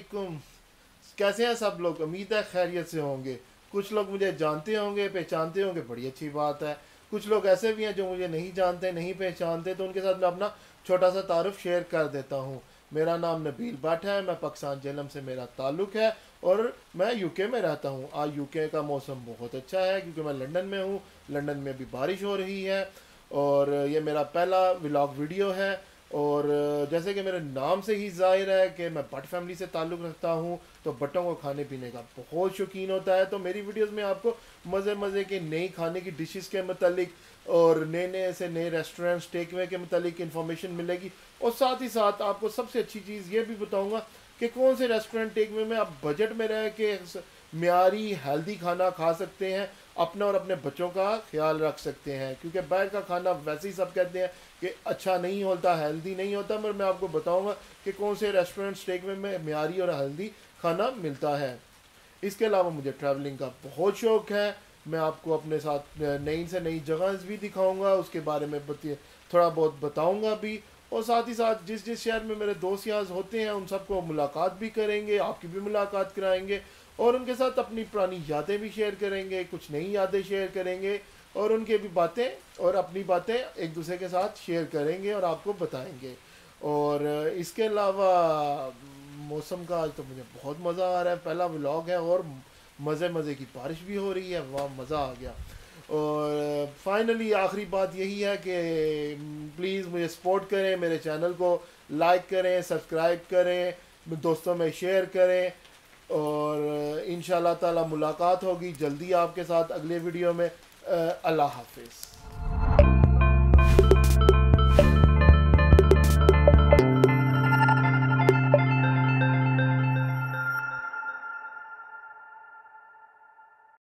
वालेकुम। कैसे हैं सब लोग? उम्मीद है खैरियत से होंगे। कुछ लोग मुझे जानते होंगे, पहचानते होंगे, बड़ी अच्छी बात है। कुछ लोग ऐसे भी हैं जो मुझे नहीं जानते, नहीं पहचानते, तो उनके साथ मैं अपना छोटा सा तारुफ शेयर कर देता हूँ। मेरा नाम नबील भट्ट है, मैं पाकिस्तान जेलम से मेरा ताल्लुक़ है और मैं यूके में रहता हूँ। आज यूके का मौसम बहुत अच्छा है क्योंकि मैं लंदन में हूँ। लंदन में भी बारिश हो रही है और ये मेरा पहला व्लॉग वीडियो है। और जैसे कि मेरे नाम से ही जाहिर है कि मैं भट्ट फैमिली से ताल्लुक़ रखता हूँ, तो भट्टों को खाने पीने का बहुत शौकीन होता है। तो मेरी वीडियोस में आपको मज़े मज़े के नई खाने की डिशेस के मतलब और नए नए ऐसे नए रेस्टोरेंट्स टेक अवे के मतलब इंफॉर्मेशन मिलेगी। और साथ ही साथ आपको सबसे अच्छी चीज़ ये भी बताऊँगा कि कौन से रेस्टोरेंट टेक अवे में आप बजट में रह के म्यारी हेल्दी खाना खा सकते हैं, अपना और अपने बच्चों का ख्याल रख सकते हैं। क्योंकि बाहर का खाना वैसे ही सब कहते हैं कि अच्छा नहीं होता, हेल्दी नहीं होता, मगर मैं आपको बताऊंगा कि कौन से रेस्टोरेंट टेक अवे में म्यारी और हेल्दी खाना मिलता है। इसके अलावा मुझे ट्रैवलिंग का बहुत शौक़ है। मैं आपको अपने साथ नई से नई जगह भी दिखाऊंगा, उसके बारे में थोड़ा बहुत बताऊंगा भी। और साथ ही साथ जिस जिस शहर में मेरे दोस्त यहाँ होते हैं उन सबको मुलाकात भी करेंगे, आपकी भी मुलाकात कराएंगे और उनके साथ अपनी पुरानी यादें भी शेयर करेंगे, कुछ नई यादें शेयर करेंगे और उनके भी बातें और अपनी बातें एक दूसरे के साथ शेयर करेंगे और आपको बताएंगे। और इसके अलावा मौसम का आज तो मुझे बहुत मज़ा आ रहा है। पहला व्लॉग है और मज़े मज़े की बारिश भी हो रही है, वाह मज़ा आ गया। और फाइनली आखिरी बात यही है कि प्लीज़ मुझे सपोर्ट करें, मेरे चैनल को लाइक करें, सब्सक्राइब करें, दोस्तों में शेयर करें और इंशाल्लाह ताला मुलाकात होगी जल्दी आपके साथ अगले वीडियो में। अल्लाह हाफिज़।